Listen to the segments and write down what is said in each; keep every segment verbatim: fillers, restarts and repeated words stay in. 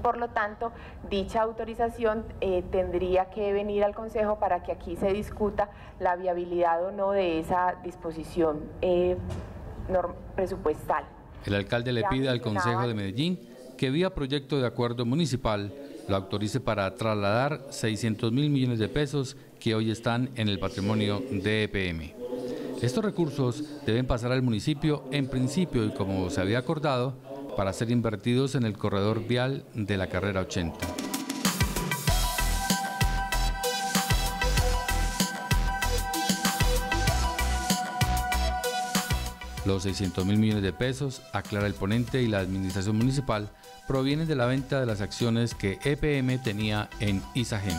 por lo tanto, dicha autorización eh, tendría que venir al Consejo para que aquí se discuta la viabilidad o no de esa disposición eh, presupuestal. El alcalde le pide al Consejo de Medellín que vía proyecto de acuerdo municipal lo autorice para trasladar seiscientos mil millones de pesos que hoy están en el patrimonio de E P M. Estos recursos deben pasar al municipio en principio y como se había acordado, para ser invertidos en el corredor vial de la carrera ochenta. Los seiscientos mil millones de pesos, aclara el ponente y la administración municipal, provienen de la venta de las acciones que E P M tenía en Isagen.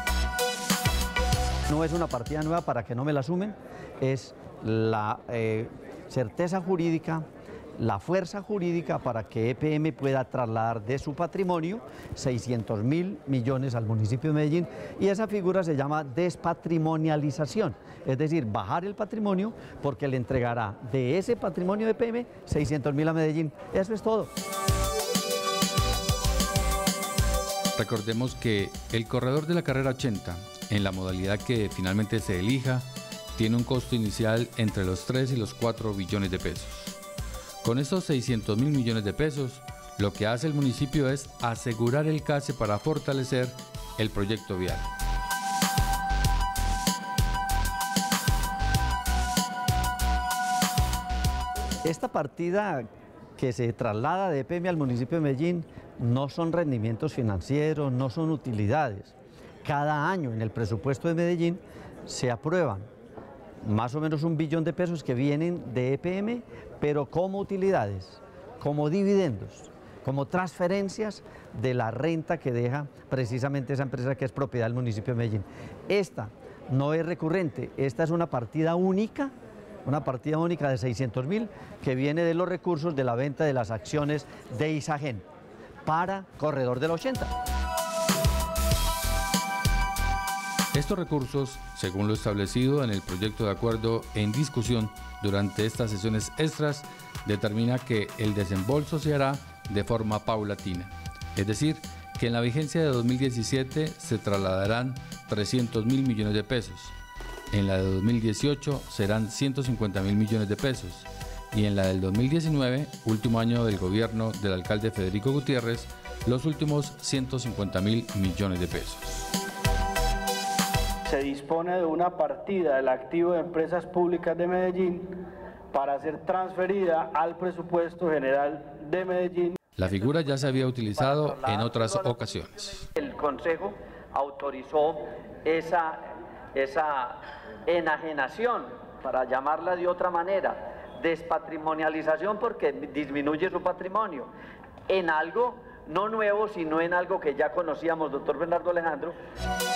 No es una partida nueva para que no me la sumen, es la eh, certeza jurídica, la fuerza jurídica para que E P M pueda trasladar de su patrimonio seiscientos mil millones al municipio de Medellín, y esa figura se llama despatrimonialización, es decir, bajar el patrimonio porque le entregará de ese patrimonio de E P M seiscientos mil a Medellín. Eso es todo. Recordemos que el corredor de la carrera ochenta, en la modalidad que finalmente se elija, tiene un costo inicial entre los tres y los cuatro billones de pesos. Con estos seiscientos mil millones de pesos, lo que hace el municipio es asegurar el CASE para fortalecer el proyecto vial. Esta partida que se traslada de E P M al municipio de Medellín no son rendimientos financieros, no son utilidades. Cada año en el presupuesto de Medellín se aprueban más o menos un billón de pesos que vienen de E P M, pero como utilidades, como dividendos, como transferencias de la renta que deja precisamente esa empresa que es propiedad del municipio de Medellín. Esta no es recurrente, esta es una partida única, una partida única de seiscientos mil que viene de los recursos de la venta de las acciones de Isagen para Corredor del ochenta. Estos recursos, según lo establecido en el proyecto de acuerdo en discusión durante estas sesiones extras, determina que el desembolso se hará de forma paulatina. Es decir, que en la vigencia de dos mil diecisiete se trasladarán trescientos mil millones de pesos, en la de dos mil dieciocho serán ciento cincuenta mil millones de pesos y en la del dos mil diecinueve, último año del gobierno del alcalde Federico Gutiérrez, los últimos ciento cincuenta mil millones de pesos. Se dispone de una partida del activo de empresas públicas de Medellín para ser transferida al presupuesto general de Medellín. La figura ya se había utilizado en otras ocasiones. El Consejo autorizó esa, esa enajenación, para llamarla de otra manera, despatrimonialización, porque disminuye su patrimonio, en algo no nuevo, sino en algo que ya conocíamos, doctor Bernardo Alejandro.